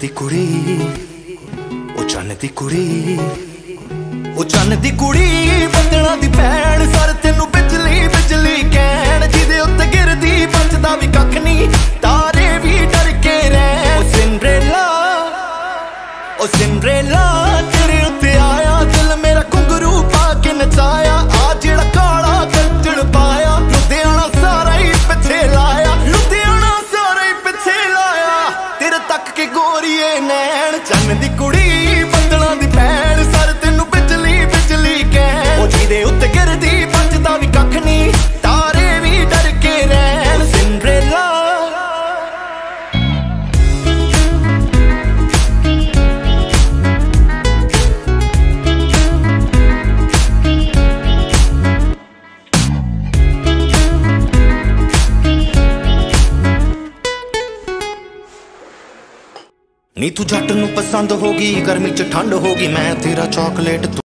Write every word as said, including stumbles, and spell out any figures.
दी कुड़ी ओ चन्न दी कुड़ी ओ चन्न दी कुड़ी बदना दी भैन सर तेनू बिजली बिजली कहण जिदे उत्ते गिरदी बचदा भी कख नहीं तारे भी डर के रैन ओ सिंड्रेला ओ सिंड्रेला तेरे उत्ते आया दिल मेरा घुंघरू पा के नचाया आ जेड़ा काला गलचण पाया लुधियाना सारा ही पिछे लाया लुधियाना सारा ही पिछे लाया तेरे तक के गोरीए नैन चन्न दी कुड़ी बदना दी भैन सर तेनू बिजली बिजली कहण ओ जिदे उत्ते गिरदी बचदा भी कख नहीं तारे भी डर के रैन सिंड्रेला नी तू जट नू पसंद होगी गर्मी च ठंड होगी मैं तेरा चॉकलेट